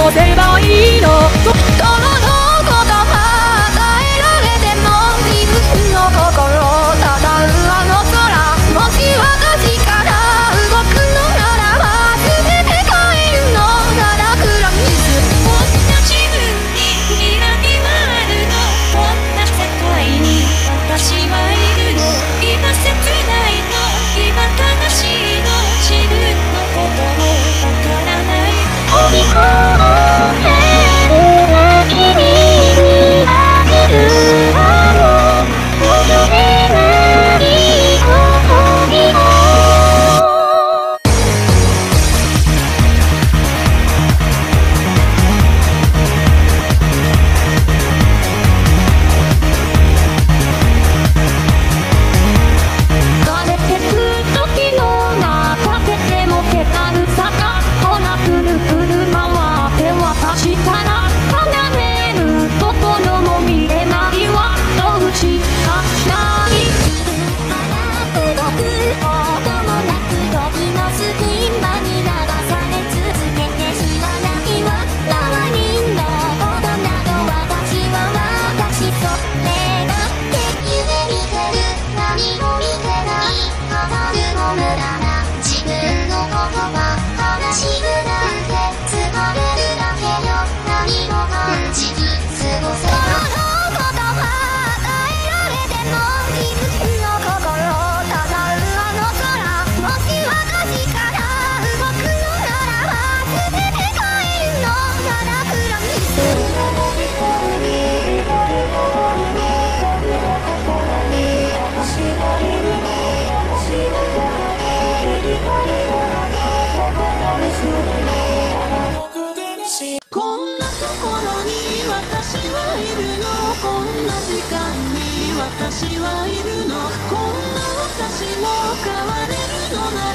どうすればいいの。そっとのことは与えられても自分の心ただあの空、もし私から動くのならば全て変えるのただクラミス。 こんな自分に開き回るの、こんな世界に私はいるの。今切ないの、今悲しいの、自分のこともわからない。飛び込む変な君にあげるあの戻れない喜びを。 こんなところに私はいるの、こんな時間に私はいるの、こんな私も変われるのなら